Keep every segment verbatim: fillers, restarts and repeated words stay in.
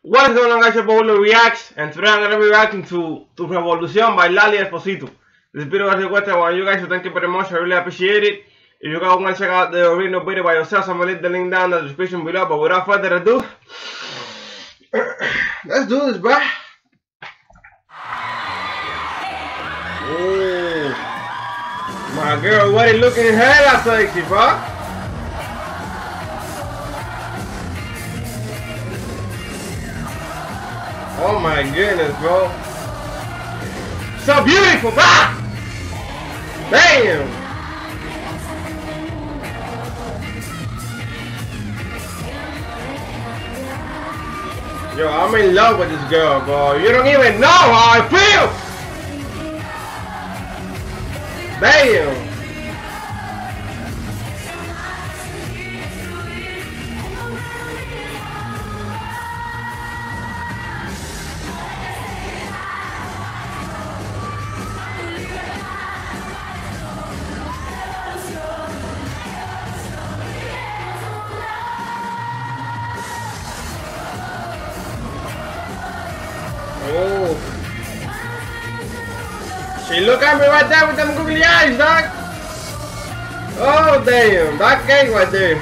What is going on, guys? Your boy Lali Reacts, and today I'm going to be reacting to, to Revolución by Lali Esposito. This video was requested by you guys, so thank you very much. I really appreciate it. If you guys want to check out the original video by yourself, I'm going to leave the link down in the description below. But without further ado, let's do this, bro. Oh, my girl, what it looking hella sexy, bro. Oh my goodness, bro. So beautiful, bro. Damn. Yo, I'm in love with this girl, bro. You don't even know how I feel. Damn. Oh, she look at me right there with them googly eyes, dog. Oh damn, that gang right there.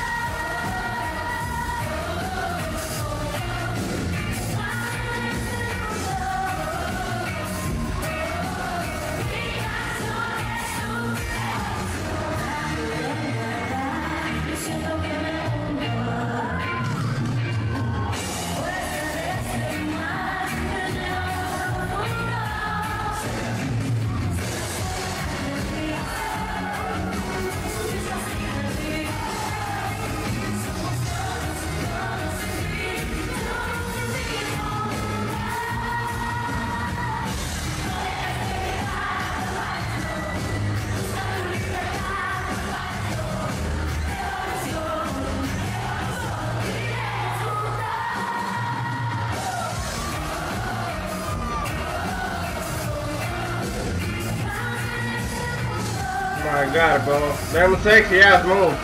Oh my god, bro. Damn sexy ass move.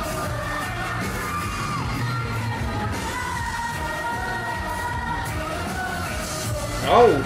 Oh.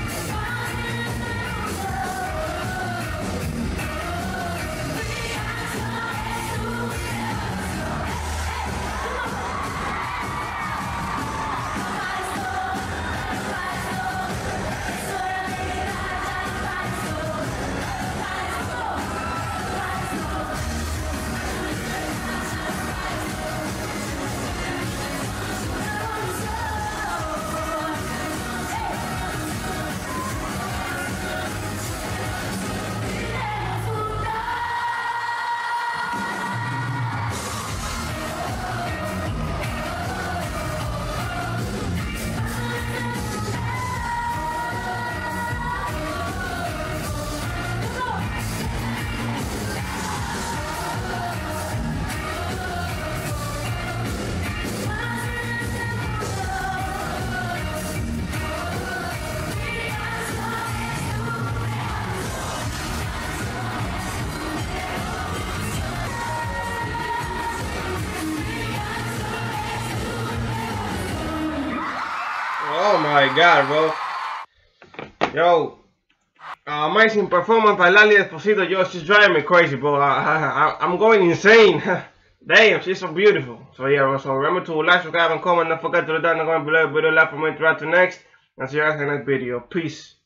Oh my god, bro. Yo, uh, amazing performance by Lali Esposito. Yo, she's driving me crazy, bro. I, I, I'm going insane. Damn, she's so beautiful. So yeah, so remember to like, subscribe, and comment. Don't forget to leave down the comment below. Video like for me to write to next. And see you guys in the next video. Peace.